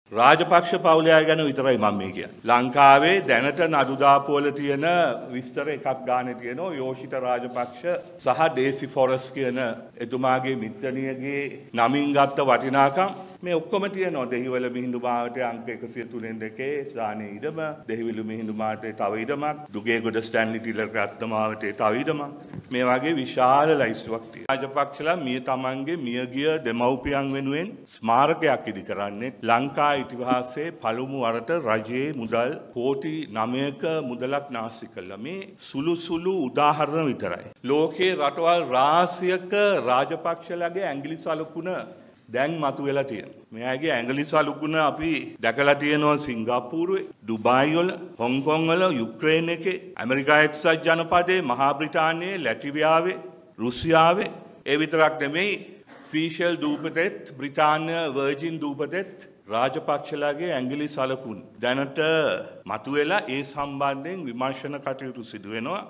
රාජපක්ෂ පවුලය ගැන විතරයි මම මේ කියන්නේ. ලංකාවේ දැනට නඩු දාපුවල තියෙන විස්තර එකක් ගානේ තියෙනවා යෝෂිත රාජපක්ෂ සහ ඩේසි ෆොරස් කියන එතුමාගේ මිත්‍රණියගේ නමින් ගත්ත වටිනාකම් මේ ඔක්කොම තියෙනවා. දෙහිවල මිහිඳු මාවතේ අංක 103 ස්ථානයේ ඉඩම, දෙහිවල මිහිඳු මාවතේ තව ඉඩමක්, දුගේගොඩ ස්ටැන්ලි ටිලර් ගත්ත මාවතේ තව ඉඩමක්. මේ වගේ විශාල ලයිස්තුවක් තියෙනවා. රාජපක්ෂලා තමන්ගේ මියගිය දෙමව්පියන් වෙනුවෙන් ස්මාරකයක් ඉදි කරන්නේ ලංකා ඉතිහාසයේ පළමු වරට රජයේ මුදල් කෝටි 9ක මුදලක් නාස්ති කළා. මේ සුළු උදාහරණ විතරයි. ලෝකේ රටවල් රාශියක රාජපක්ෂලාගේ ඇඟිලි සලකුණ දැන් මතුවෙලා තියෙනවා. මෙයාගේ ඇඟිලි සලකුණ අපි දැකලා තියෙනවා සිංගප්පූරුවේ, ඩුබායි වල, හොංකොං වල, යුක්‍රේන එකේ, ඇමරිකා එක්සත් ජනපදයේ, මහා බ්‍රිතාන්‍යයේ, ලැටිවියාවේ, රුසියාවේ. ඒ විතරක් නෙමෙයි සීෂෙල් දූපතෙත්, බ්‍රිතාන්‍ය වර්ජින් දූපතෙත් රාජපක්ෂලාගේ ඇඟිලි සලකුණු දැනට මතුවෙලා ඒ සම්බන්ධයෙන් විමර්ශන කටයුතු සිදු වෙනවා.